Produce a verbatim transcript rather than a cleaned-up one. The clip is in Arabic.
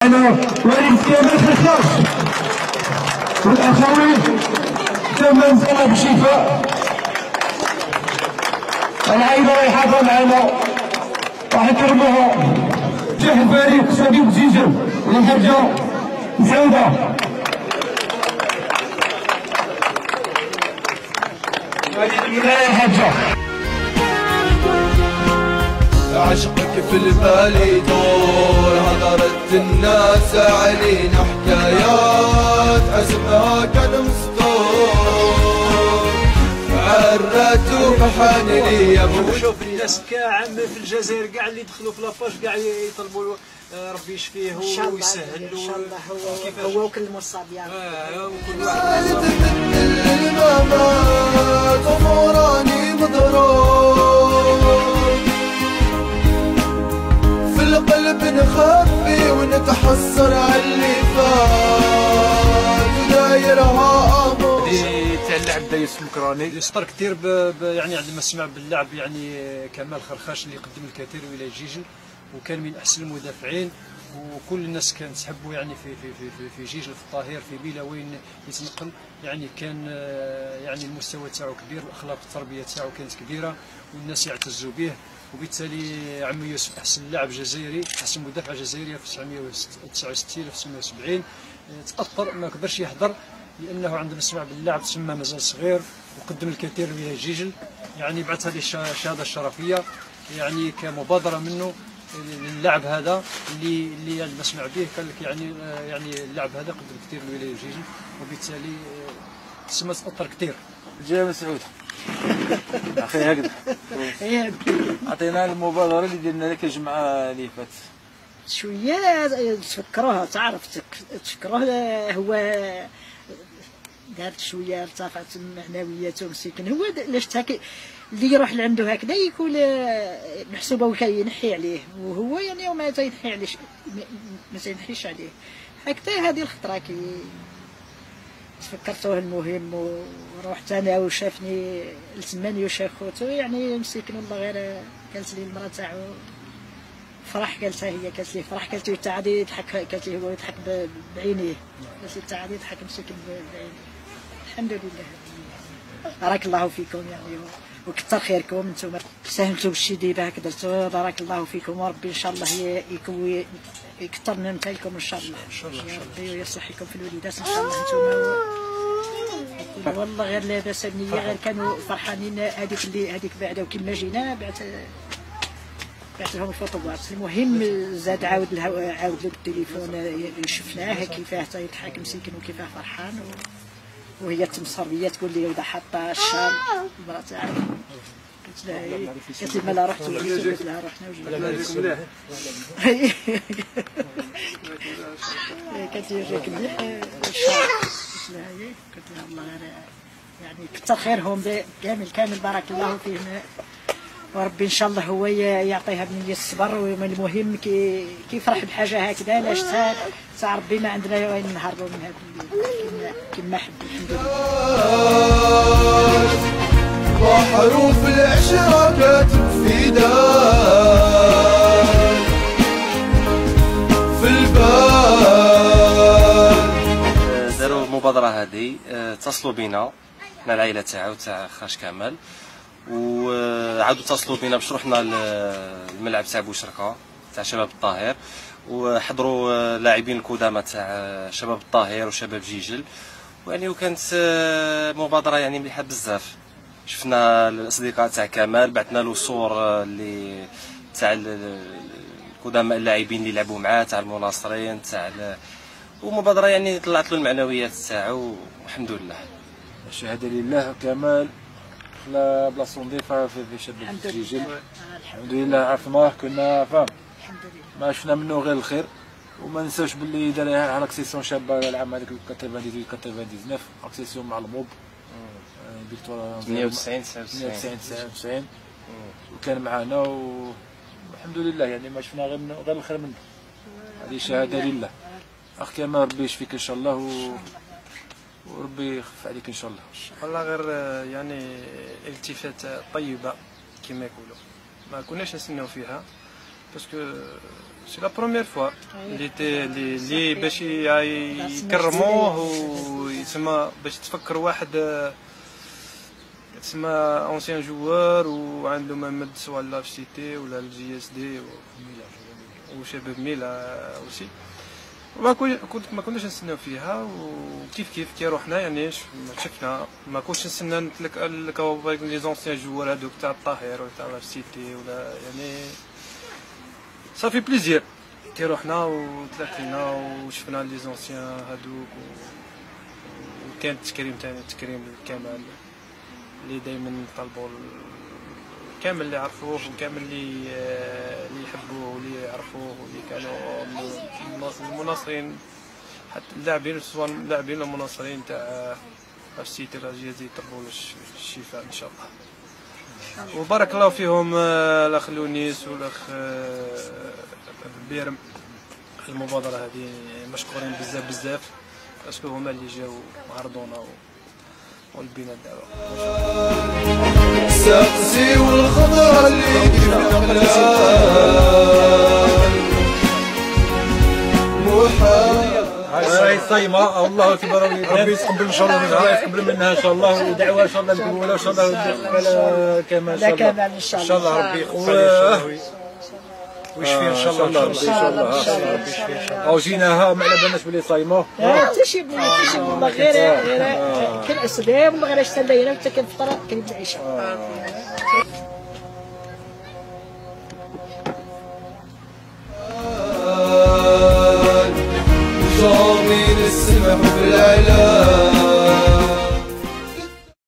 انا وليد كامل في الخلاص والاخوي تم نزل بشفاء. العائله رايحه معنا راح نكرموها. جه الفريق صديق زيزو والحاجه مسعوده. هذه الحاجه عشقك في البال يدور، هدرت الناس علينا حكايات عزمها كان مسطور، عرات ومحن لي يا ابو. شوف الناس كاع في الجزائر كاع اللي دخلوا في لاباج كاع يطلبوا ربي يشفيه ويسهل له ان شاء الله. هو هو وكل المصاب يعني اه وكل واحد من الممات وموراني مضروب، في القلب نخبي ونتحسر على اللي فات دايرها امور. تاع اللعب دايس المكراني يسطر كثير يعني عندما سمع باللعب يعني كمال خرخاش اللي قدم الكثير ولاية جيجل، وكان من احسن المدافعين وكل الناس كانت تحبه يعني في في في في, في جيجل في الطاهر في بيلا وين يتنقل. يعني كان يعني المستوى تاعو كبير واخلاق التربيه تاعو كانت كبيره والناس يعتزوا به، وبالتالي عمي يوسف احسن لاعب جزائري احسن مدافع جزائري في تسعمائة وتسعة وستين ألف وتسعمائة وسبعين. تاثر ما كبرش يحضر لانه عندما سمع باللعب تسمى مازال صغير وقدم الكثير لولاية جيجل. يعني بعث هذه الشهاده الشرفيه يعني كمبادره منه للعب هذا اللي اللي عندما سمع به قال لك يعني يعني اللاعب هذا قدم كثير لولاية جيجل، وبالتالي تسمى تاثر كثير. جاي مسعود اخي هكذا عطينا المبادره اللي درنا لك الجمعه اللي فاتت شويه تفكروها تعرف تفكروه. هو دارت شويه ارتفعت معنوياته مسكين. هو لاش تاكي اللي يروح لعنده هكذا يكون محسوبه كينحي عليه، وهو يعني وما تينحي عليه ما تينحيش عليه هكذا. هذه الخطره كي تفكرتوه المهم ورحت انا وشافني لتمانية وشاف خوتو يعني مسكين والله. غير قالت لي المراه تاعو فرح، قالت هي قالت لي فرح، قالت لي تاع غادي يضحك، قالت لي هو يضحك بعينيه، قالت لي تاع غادي يضحك مسكين بعينيه. الحمد لله بارك الله فيكم يعني وكثر خيركم انتم ساهمتوا بالشي ديما هكا درتوا. بارك الله فيكم وربي ان شاء الله يكوي يكثر من امثالكم ان شاء الله يا ربي ويصلح لكم في الوليدات ان شاء الله انتم. والله غير لاباس النيه، غير كانوا فرحانين هذيك اللي هذيك بعدا وكما جينا بعت بعت لهم الفوطوات. المهم زاد عاود عاود له بالتليفون شفناه كيفاه تيضحك مسكين وكيفاه فرحان، وهي تمصر ليا تقول لي ودا حاطه الشال المراه تاعها. قلت لها قالت لي مالا رحت وجيت، قلت لها رحنا وجينا. قالت لي جاك مليح الشال، قلت لها هي قلت لها والله غير يعني كثر خيرهم كامل كامل بارك الله فيهم، وربي ان شاء الله هو يعطيها بنيه الصبر. والمهم كي كيفرح بحاجه هكذا لاش تاع ربي ما عندنا وين نهربوا من هذا كما حب. الحمد لله. وحروف العشرة كاتب في دار في البال. داروا المبادرة هذه، اتصلوا بنا حنا العائلة تاعو تاع خاش كامل، وعاودوا اتصلوا بنا باش رحنا للملعب تاع بوشركه تاع شباب الطاهر، وحضروا لاعبين القدامى تاع شباب الطاهر وشباب جيجل. يعني وكانت مبادره يعني مليحه بزاف. شفنا الاصدقاء تاع كمال، بعثنا له صور اللي تاع القدامى اللاعبين اللي لعبوا معاه تاع المناصرين تاع، ومبادره يعني طلعت له المعنويات تاعو والحمد لله. الشهاده لله. كمال لا بلاصه نظيفه في شباب جيجل الحمد لله. عرفناه كنا فاهم ما شفنا منه غير الخير، وما ننساوش باللي دار على اكسيسيون شابه العام هذاك تسعة وثمانين تسعة وتسعين اكسيسيون مع الموب فيكتوريا ثمانية وتسعين تسعة وتسعين وكان معنا والحمد لله. يعني ما شفنا غير غير الخير منه. هذه شهاده لله. اخ كمال ربي يشفيك ان شاء الله و... وربي يخف عليك ان شاء الله. والله غير يعني التفات طيبه كما يقولوا، ما كناش نستناو فيها باسكو سي لا بروميير فوا اللي اللي اللي باش يكرموه ويسمى باش تفكر واحد تسمى اونسيان جوار وعنده مهمة سواء لا في سي تي ولا الجي اس دي وشباب ميلا اوسي ما كنت ما كناش نستناو فيها وكيف كيف كي روحنا يعني شفنا ما كنتش نستنى نتلاقاو لي زونسيان جوار هذوك تاع الطاهر ولا تاع في سي تي ولا يعني صافي بليزير كي روحنا وتلاقينا وشفنا لي زونسيان هذوك وكان التكريم تاعنا تكريم كامل اللي دائما طلبوا كامل اللي عرفوه وكامل اللي اللي يحبوه واللي يعرفوه واللي كانوا المناصرين حتى اللاعبين سواء اللاعبين ولا المناصرين تاع السيتي الجزائري يطلبوا الشفاء ان شاء الله. وبارك الله فيهم الاخ لونيس والاخ بيرم المبادره هذه مشكورين بزاف بزاف باسكو هما اللي جاو عرضونا والبناء دابا السقسي والخضرة اللي في الأقلال محال هاي صايمة والله اكبر ربي يتقبل ان شاء الله الله يتقبل منها ان شاء الله ودعوة ان شاء الله الاولى ان شاء الله كما لا كمال ان شاء ان شاء الله الله ربي يقبل ويشفي ان شاء الله ان شاء الله ان شاء الله او جيناها ما على بالناش بلي صايمه حتى شي بني حتى شي والله غير غير كنعسدها والله غير اشتهى لينا حتى كنفطر كنبدا العشاء جامين السمح بالعلا